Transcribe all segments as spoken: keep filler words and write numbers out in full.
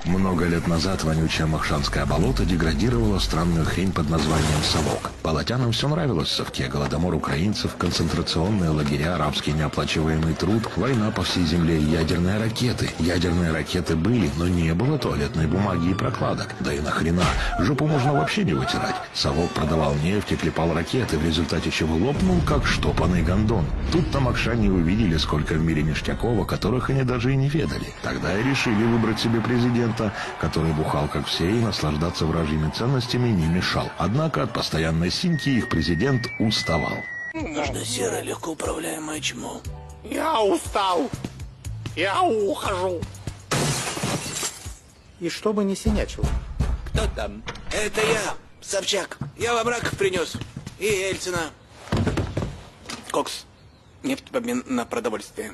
Много лет назад вонючее Махшанское болото деградировало в странную хрень под названием совок. Болотянам все нравилось в совке: голодомор украинцев, концентрационные лагеря, арабский неоплачиваемый труд, война по всей земле и ядерные ракеты. Ядерные ракеты были, но не было туалетной бумаги и прокладок. Да и нахрена, жопу можно вообще не вытирать. Совок продавал нефть и клепал ракеты, в результате чего лопнул, как штопанный гондон. Тут-то махшане увидели, сколько в мире ништяков, о которых они даже и не ведали. Тогда и решили выбрать себе президента, который бухал как все и наслаждаться вражьими ценностями не мешал. Однако от постоянной синьки их президент уставал. Нужно серое, легко управляемое чмо. Я устал. Я ухожу. И чтобы не синячил. Кто там? Это я, Собчак. Я вам раков принес. И Ельцина. Кокс. Нефть в обмен на продовольствие.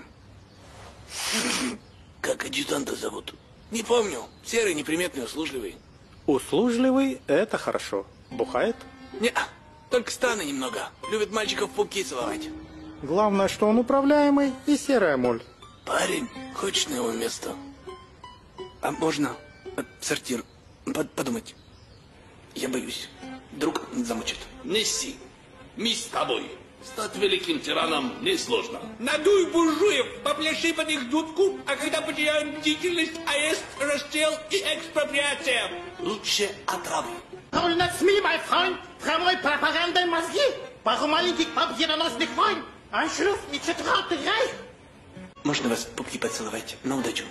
Как адъютанта зовут? Не помню. Серый, неприметный, услужливый. Услужливый — это хорошо. Бухает? Не, только странно немного. Любит мальчиков в пупки целовать. Главное, что он управляемый и серая моль. Парень, хочешь на его место? А можно э, сортир под, подумать? Я боюсь. Вдруг замучит. Неси. Мы с тобой. Стать великим тираном несложно. Надуй буржуев, попляши под их дудку, а когда потеряем бдительность, арест, расстрел и экспроприация. Лучше отравы. Don't let me, my friend, прямой пропагандой мозги, пару маленьких победоносных войн, аншлюз и четвертый рейх. Можно вас в пупки поцеловать? На удачу.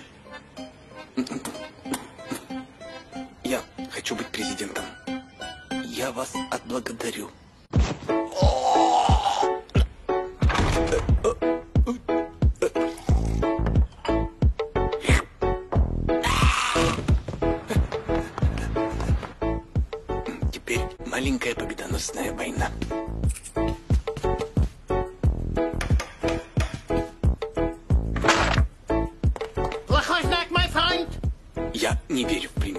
Я хочу быть президентом. Я вас отблагодарю. Теперь маленькая победоносная война. Плохой знак, my friend. Я не верю в президента.